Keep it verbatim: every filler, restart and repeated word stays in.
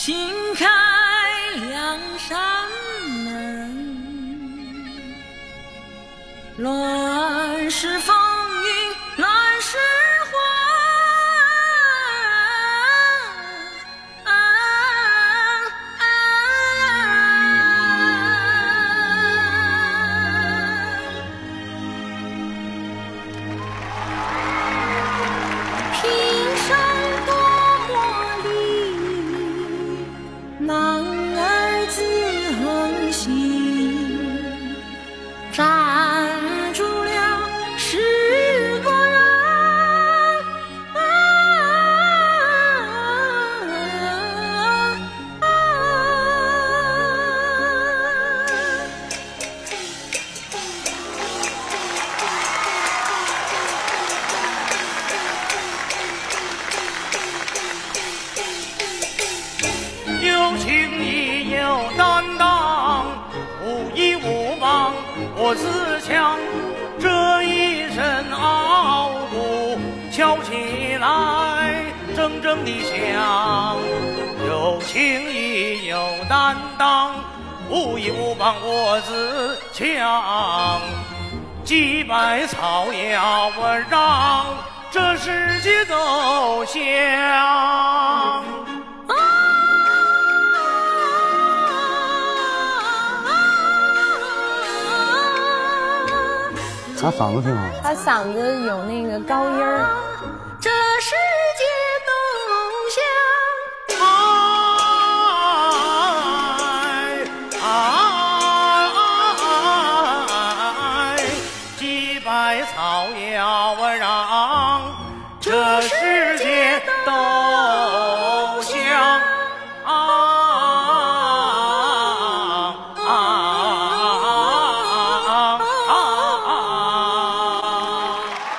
请开两扇门，乱世风云乱世魂，平生多磨砺，男儿自横行，站住了十个人，啊啊啊有情义有担当，无依无傍我自强。这一身傲骨敲起来铮铮的响。有情义有担当，无依无傍我自强。击败草药我让这世界都响。 他嗓子挺好。 他嗓子有那个高音儿。 这世界都响。 哎哎哎，击败草药让这世